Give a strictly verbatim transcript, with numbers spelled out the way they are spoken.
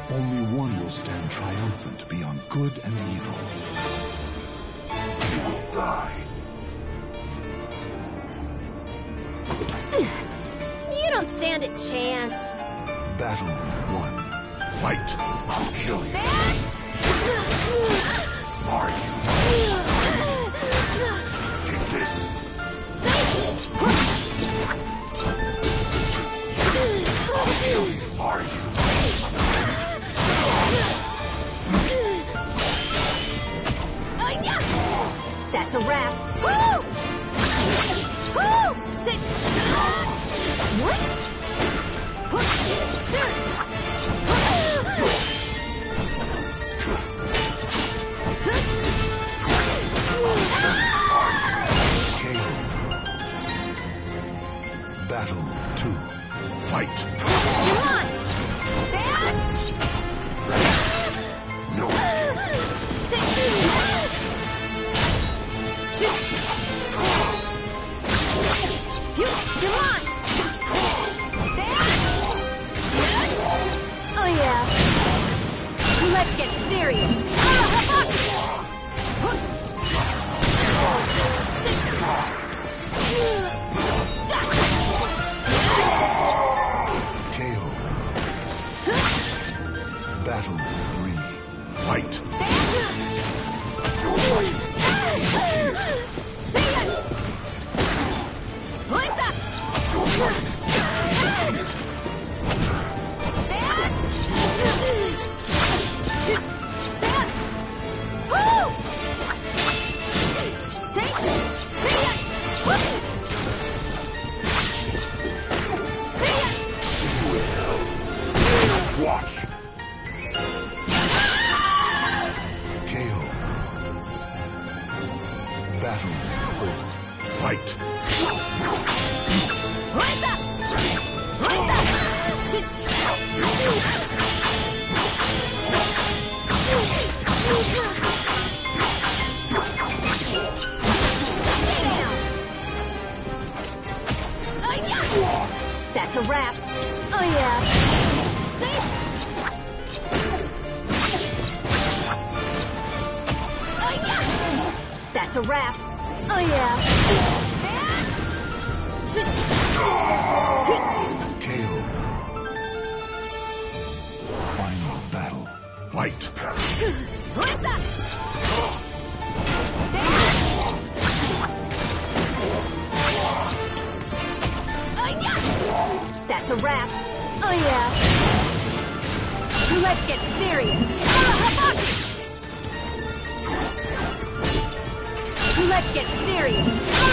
Only one will stand triumphant beyond good and evil. You will die. You don't stand a chance. Battle one. Fight. I'll kill you. Are you? Take this. I'll kill you. Are you? That's a wrap. Woo! Woo! Sit. What? Battle two. Fight. Come on! Dad! No escape. Sit. Come on! Dad! Oh yeah. Let's get serious. K O. Battle three. Fight. See ya! What's up? Dad! Sam! Woo! Take See ya! See ya! Just watch. K O. Battle four. Fight. What's up? What's up? Shit. Oh, yeah. That's a wrap. Oh, yeah. See? Oh, yeah. That's a wrap. Oh, yeah. Dad? Shit. K O. Final battle. Fight. What's up? Dad? Oh, yeah. That's a wrap. Oh, yeah. Let's get serious. Let's get serious.